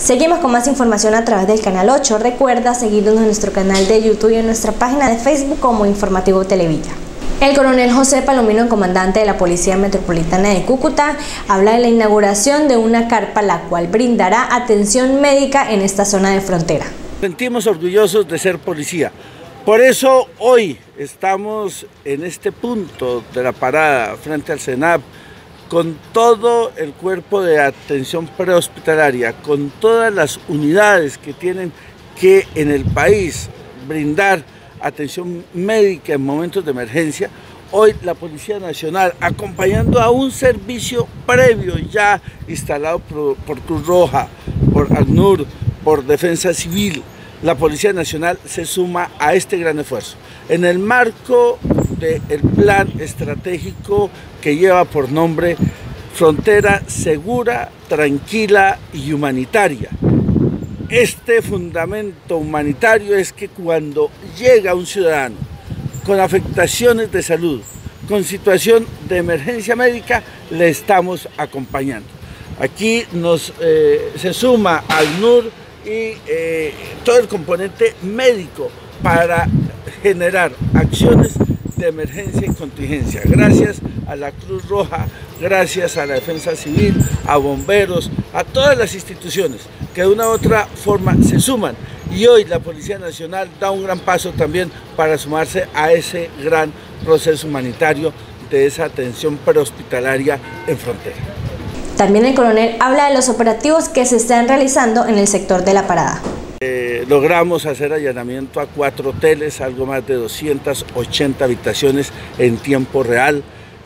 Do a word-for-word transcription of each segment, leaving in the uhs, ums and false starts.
Seguimos con más información a través del canal ocho. Recuerda seguirnos en nuestro canal de YouTube y en nuestra página de Facebook como Informativo Televilla. El coronel José Palomino, comandante de la Policía Metropolitana de Cúcuta, habla de la inauguración de una carpa la cual brindará atención médica en esta zona de frontera. Sentimos orgullosos de ser policía. Por eso hoy estamos en este punto de la parada frente al SENAP con todo el cuerpo de atención prehospitalaria, con todas las unidades que tienen que en el país brindar atención médica en momentos de emergencia. Hoy la Policía Nacional, acompañando a un servicio previo ya instalado por, por Cruz Roja, por ACNUR, por Defensa Civil, la Policía Nacional se suma a este gran esfuerzo. En el marco del plan estratégico que lleva por nombre Frontera Segura, Tranquila y Humanitaria. Este fundamento humanitario es que cuando llega un ciudadano con afectaciones de salud, con situación de emergencia médica, le estamos acompañando. Aquí nos, eh, se suma ACNUR y eh, todo el componente médico para generar acciones de emergencia y contingencia. Gracias a la Cruz Roja, gracias a la Defensa Civil, a bomberos, a todas las instituciones que de una u otra forma se suman. Y hoy la Policía Nacional da un gran paso también para sumarse a ese gran proceso humanitario de esa atención prehospitalaria en frontera. También el coronel habla de los operativos que se están realizando en el sector de la parada. Eh, logramos hacer allanamiento a cuatro hoteles, algo más de doscientas ochenta habitaciones en tiempo real.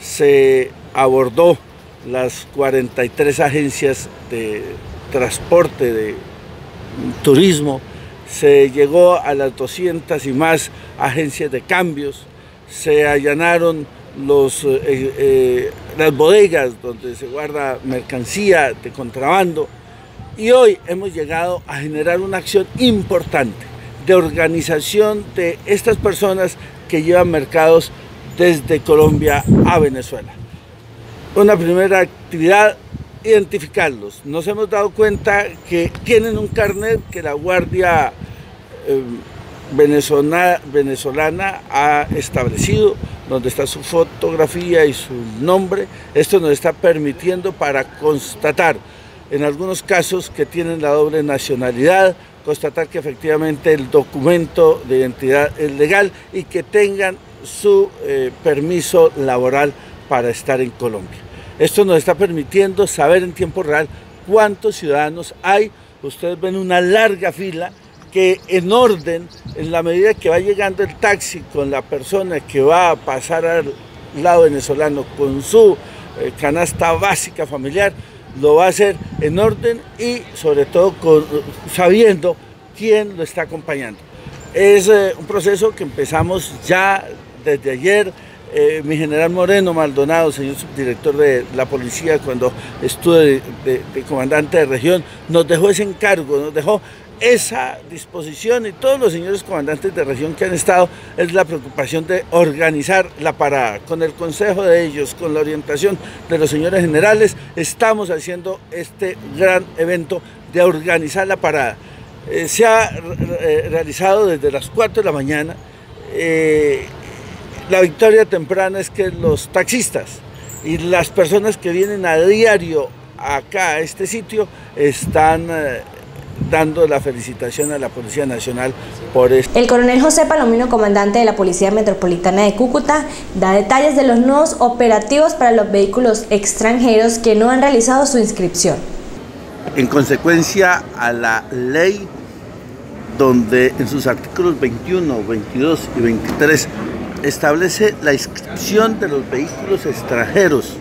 Se abordó las cuarenta y tres agencias de transporte, de turismo. Se llegó a las doscientas y más agencias de cambios. Se allanaron los, eh, eh, las bodegas donde se guarda mercancía de contrabando. Y hoy hemos llegado a generar una acción importante de organización de estas personas que llevan mercados desde Colombia a Venezuela. Una primera actividad, identificarlos. Nos hemos dado cuenta que tienen un carnet que la Guardia eh, venezolana, venezolana ha establecido, donde está su fotografía y su nombre. Esto nos está permitiendo para constatar en algunos casos que tienen la doble nacionalidad, constatar que efectivamente el documento de identidad es legal y que tengan su eh, permiso laboral para estar en Colombia. Esto nos está permitiendo saber en tiempo real cuántos ciudadanos hay. Ustedes ven una larga fila que en orden, en la medida que va llegando el taxi con la persona que va a pasar al lado venezolano con su eh, canasta básica familiar, lo va a hacer en orden y sobre todo con, sabiendo quién lo está acompañando. Es eh, un proceso que empezamos ya desde ayer. Eh, mi general Moreno Maldonado, señor subdirector de la policía, cuando estuve de, de, de comandante de región, nos dejó ese encargo, nos dejó esa disposición, y todos los señores comandantes de región que han estado, es la preocupación de organizar la parada. Con el consejo de ellos, con la orientación de los señores generales, estamos haciendo este gran evento de organizar la parada. Eh, se ha eh, realizado desde las cuatro de la mañana. Eh, la victoria temprana es que los taxistas y las personas que vienen a diario acá a este sitio están eh, dando la felicitación a la Policía Nacional por esto. El coronel José Palomino, comandante de la Policía Metropolitana de Cúcuta, da detalles de los nuevos operativos para los vehículos extranjeros que no han realizado su inscripción. En consecuencia a la ley, donde en sus artículos veintiuno, veintidós y veintitrés establece la inscripción de los vehículos extranjeros,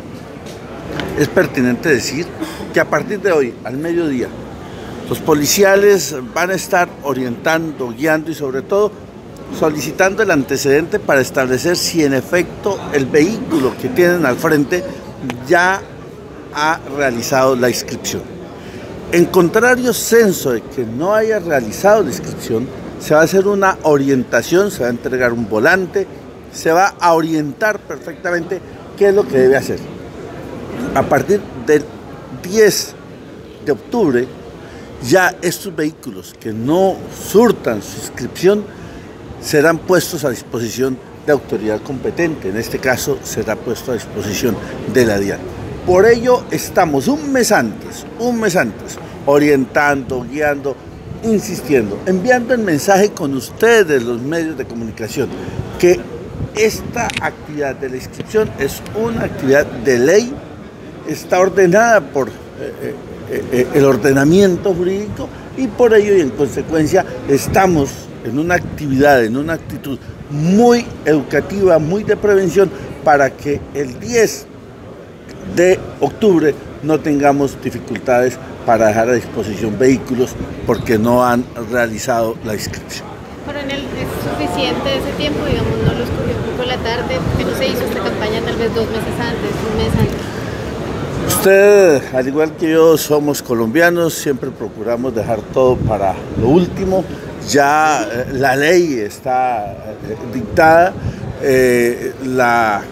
es pertinente decir que a partir de hoy, al mediodía, los policiales van a estar orientando, guiando y sobre todo solicitando el antecedente para establecer si en efecto el vehículo que tienen al frente ya ha realizado la inscripción. En contrario censo de que no haya realizado la inscripción, se va a hacer una orientación, se va a entregar un volante, se va a orientar perfectamente qué es lo que debe hacer. A partir del diez de octubre ya estos vehículos que no surtan su inscripción serán puestos a disposición de autoridad competente, en este caso será puesto a disposición de la DIAN. Por ello estamos un mes antes, un mes antes, orientando, guiando, insistiendo, enviando el mensaje con ustedes, los medios de comunicación, que esta actividad de la inscripción es una actividad de ley, está ordenada por eh, eh, eh, el ordenamiento jurídico y por ello y en consecuencia estamos en una actividad, en una actitud muy educativa, muy de prevención, para que el diez de octubre no tengamos dificultades para dejar a disposición vehículos porque no han realizado la inscripción. Coronel, ¿es suficiente ese tiempo? Digamos, no lo escogió un poco la tarde, que no se hizo esta campaña tal vez dos meses antes, un mes antes. Usted, al igual que yo, somos colombianos, siempre procuramos dejar todo para lo último. Ya eh, la ley está eh, dictada, eh, la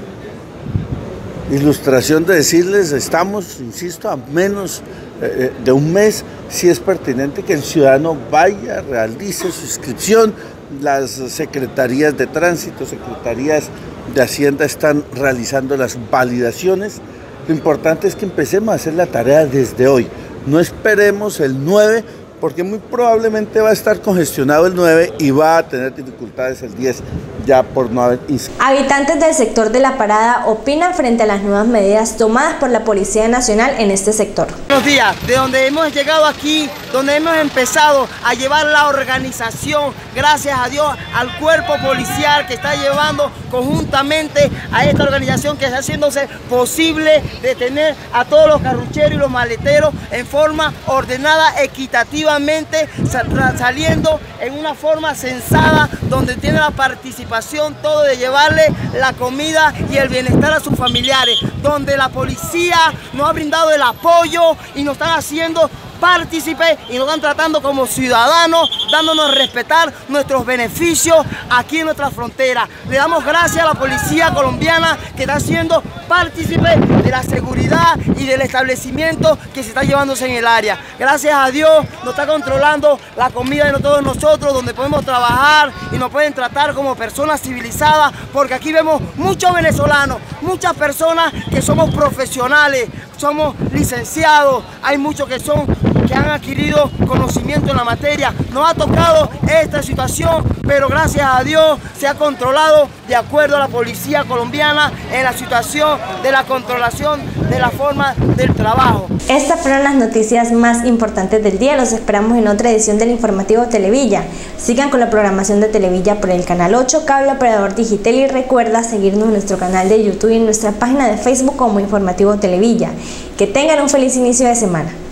ilustración de decirles, estamos, insisto, a menos eh, de un mes, si es pertinente que el ciudadano vaya, realice su inscripción. Las secretarías de tránsito, secretarías de Hacienda están realizando las validaciones. Lo importante es que empecemos a hacer la tarea desde hoy, no esperemos el nueve, porque muy probablemente va a estar congestionado el nueve y va a tener dificultades el diez ya por no haber inscrito. Habitantes del sector de La Parada opinan frente a las nuevas medidas tomadas por la Policía Nacional en este sector. Buenos días, de donde hemos llegado aquí, donde hemos empezado a llevar la organización, gracias a Dios, al cuerpo policial que está llevando conjuntamente a esta organización que está haciéndose posible detener a todos los carrucheros y los maleteros en forma ordenada, equitativa, saliendo en una forma sensada, donde tiene la participación todo de llevarle la comida y el bienestar a sus familiares, donde la policía nos ha brindado el apoyo y nos están haciendo partícipes y nos están tratando como ciudadanos, dándonos a respetar nuestros beneficios aquí en nuestra frontera. Le damos gracias a la policía colombiana que está siendo partícipe de la seguridad y del establecimiento que se está llevándose en el área. Gracias a Dios nos está controlando la comida de todos nosotros, donde podemos trabajar y nos pueden tratar como personas civilizadas, porque aquí vemos muchos venezolanos, muchas personas que somos profesionales, somos licenciados, hay muchos que son que han adquirido conocimiento en la materia. Nos ha tocado esta situación, pero gracias a Dios se ha controlado de acuerdo a la policía colombiana en la situación de la controlación de la forma del trabajo. Estas fueron las noticias más importantes del día. Los esperamos en otra edición del informativo Televilla. Sigan con la programación de Televilla por el canal ocho, cable operador digital, y recuerda seguirnos en nuestro canal de YouTube y en nuestra página de Facebook como Informativo Televilla. Que tengan un feliz inicio de semana.